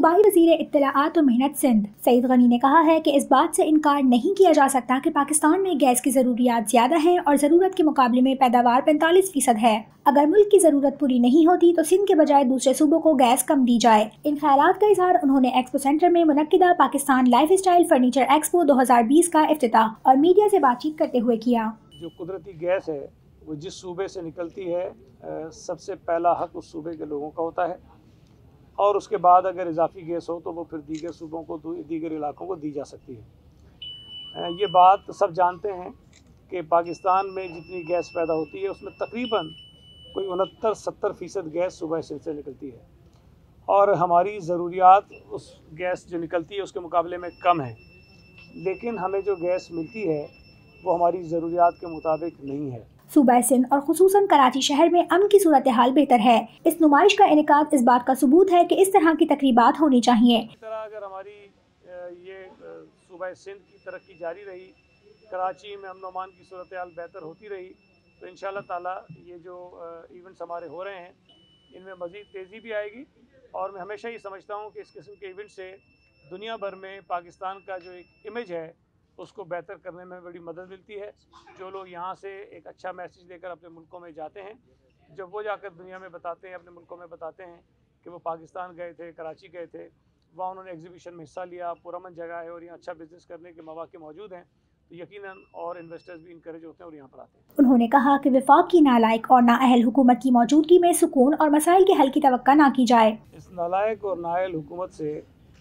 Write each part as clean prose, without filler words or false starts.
सूबाई वज़ीर इत्तलाआत और मेहनत सिंध सईद गनी ने कहा है कि इस बात से इनकार नहीं किया जा सकता कि पाकिस्तान में गैस की ज़रूरियात ज़्यादा हैं और ज़रूरत के मुकाबले में पैदावार 45% है। अगर मुल्क की ज़रूरत पूरी नहीं होती तो सिंध के बजाय दूसरे सूबों को गैस कम दी जाए। इन ख्यालात का इजहार उन्होंने एक्सपो सेंटर में मुनक्किदा Pakistan lifestyle furniture expo 2020 का इफ्तिताह और मीडिया से बातचीत करते हुए किया। जो कुदरती गैस है वो जिस सूबे से निकलती है सबसे पहला हक उस सूबे के लोगों का होता है और उसके बाद अगर इजाफी गैस हो तो वो फिर दीगर सूबों को दीगर इलाकों को दी जा सकती है। ये बात सब जानते हैं कि पाकिस्तान में जितनी गैस पैदा होती है उसमें तकरीबन कोई 69-70% गैस सूबा सिंध से निकलती है और हमारी ज़रूरियात उस गैस जो निकलती है उसके मुकाबले में कम है, लेकिन हमें जो गैस मिलती है वो हमारी ज़रूरियात के मुताबिक नहीं है। सूबा सिंध और खुसूसन कराची शहर में अमन की सूरत हाल बेहतर है। इस नुमाइश का इनेकाद इस बात का सबूत है कि इस तरह की तकरीबात होनी चाहिए। इस तरह अगर हमारी ये सूबा सिंध की तरक्की जारी रही, कराची में अमन अमान की सूरत हाल बेहतर होती रही तो इंशाअल्लाह ताला ये जो इवेंट्स हमारे हो रहे हैं इनमें मज़ीद तेज़ी भी आएगी और मैं हमेशा ये समझता हूँ कि इस किस्म के इवेंट से दुनिया भर में पाकिस्तान का जो एक इमेज है उसको बेहतर करने में बड़ी मदद मिलती है। जो लोग यहाँ से एक अच्छा मैसेज लेकर अपने मुल्कों में जाते हैं, जब वो जाकर दुनिया में बताते हैं, अपने मुल्कों में बताते हैं कि वो पाकिस्तान गए थे, कराची गए थे, वहाँ उन्होंने एग्जीबिशन में हिस्सा लिया, पुरअमन जगह है और यहाँ अच्छा बिजनेस करने के मौके मौजूद हैं, तो यकीनन और इन्वेस्टर्स भी इनकरेज होते हैं और यहाँ पर आते हैं। उन्होंने कहा कि वफाक की नालायक और नाअहल हुकूमत की मौजूदगी में सुकून और मसाइल के हल की तवक्का ना की जाए। इस नालायक और नाअहल हुकूमत से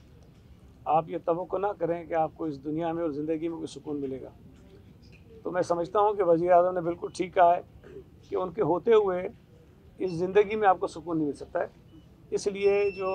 आप ये तवक्को ना करें कि आपको इस दुनिया में और ज़िंदगी में कोई सुकून मिलेगा। तो मैं समझता हूँ कि वज़ीर आज़म ने बिल्कुल ठीक कहा है कि उनके होते हुए इस ज़िंदगी में आपको सुकून नहीं मिल सकता है। इसलिए जो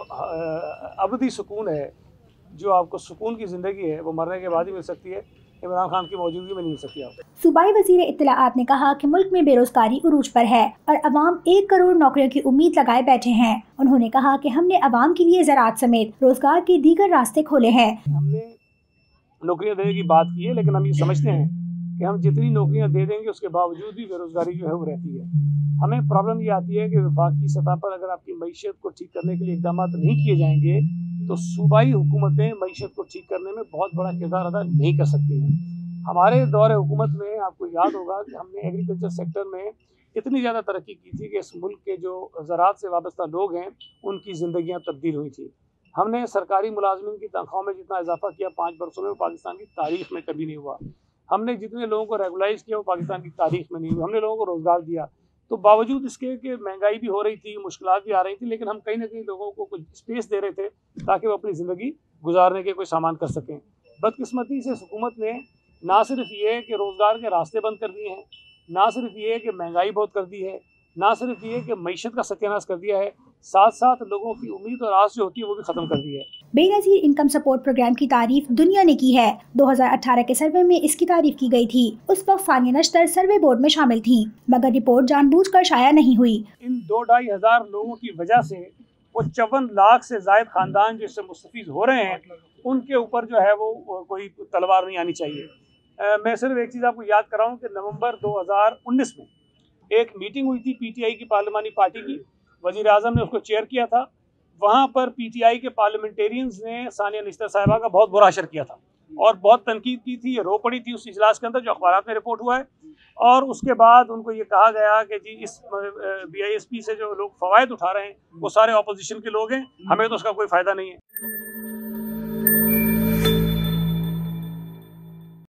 अबदी सुकून है, जो आपको सुकून की ज़िंदगी है, वो मरने के बाद ही मिल सकती है, इमरान खान की मौजूदगी में नहीं मिल सकती आपको। सूबाई वज़ीर इत्तलाआत ने कहा कि मुल्क में बेरोजगारी उरूज पर है और अवाम 1 करोड़ नौकरियों की उम्मीद लगाए बैठे हैं। उन्होंने कहा कि हमने अवाम के लिए ज़राअत समेत रोजगार के दीगर रास्ते खोले हैं। हमने नौकरियां देने की बात की है, लेकिन हम ये समझते हैं कि हम जितनी नौकरियां दे देंगे उसके बावजूद भी बेरोजगारी जो है वो रहती है। हमें प्रॉब्लम ये आती है कि वफाकी सतह पर अगर आपकी मईशत को ठीक करने के लिए इक़दाम नहीं किए जाएंगे तो सूबाई हुकूमतें मईशत को ठीक करने में बहुत बड़ा किरदार अदा नहीं कर सकती हैं। हमारे दौर हुकूमत में आपको याद होगा कि हमने एग्रीकल्चर सेक्टर में इतनी ज़्यादा तरक्की की थी कि इस मुल्क के जो ज़राअत से वाबस्ता लोग हैं उनकी ज़िंदगियाँ तब्दील हुई थी। हमने सरकारी मुलाजमिन की तनख्वाह में जितना इजाफा किया 5 बरसों में, वो पाकिस्तान की तारीख में कभी नहीं हुआ। हमने जितने लोगों को रेगुलाइज किया वो पाकिस्तान की तारीख में नहीं हुआ। हमने लोगों को रोज़गार दिया, तो बावजूद इसके कि महंगाई भी हो रही थी, मुश्किलात भी आ रही थी, लेकिन हम कहीं ना कहीं लोगों को कुछ स्पेस दे रहे थे ताकि वो अपनी ज़िंदगी गुजारने के कोई सामान कर सकें। बदकिस्मती से हुकूमत ने ना सिर्फ ये कि रोज़गार के रास्ते बंद कर दिए हैं, ना सिर्फ ये कि महंगाई बहुत कर दी है, ना सिर्फ ये कि मईशत का सत्यानाश कर दिया है, साथ साथ लोगों की उम्मीद और आस जो होती है वो भी ख़त्म कर दी है। बेनज़ीर इनकम सपोर्ट प्रोग्राम की तारीफ दुनिया ने की है। 2018 के सर्वे में इसकी तारीफ की गई थी। उस वक्त सानिया नश्तर सर्वे बोर्ड में शामिल थी, मगर रिपोर्ट जानबूझकर शाया नहीं हुई। इन 2-2.5 हज़ार लोगों की वजह से वो 54 लाख से ज़ायद खानदान जो इससे मुस्तफ़ीद हो रहे हैं, उनके ऊपर जो है वो कोई तलवार नहीं आनी चाहिए। मैं सिर्फ एक चीज़ आपको याद कराऊँ कि नवंबर 2019 में एक मीटिंग हुई थी पीटीआई की, पार्लिमानी पार्टी की, वज़ीर आज़म ने उसको चेयर किया था। वहाँ पर पीटीआई के पार्लियामेंटेरियंस ने सानिया निश्तर साहिबा का बहुत बुरा असर किया था और बहुत तनकीद की थी। ये रो पड़ी थी उस इजलास के अंदर जो अखबारात में रिपोर्ट हुआ है, और उसके बाद उनको ये कहा गया कि जी इस BISP से जो लोग फ़वायद उठा रहे हैं वो सारे अपोजिशन के लोग हैं, हमें तो उसका कोई फ़ायदा नहीं है।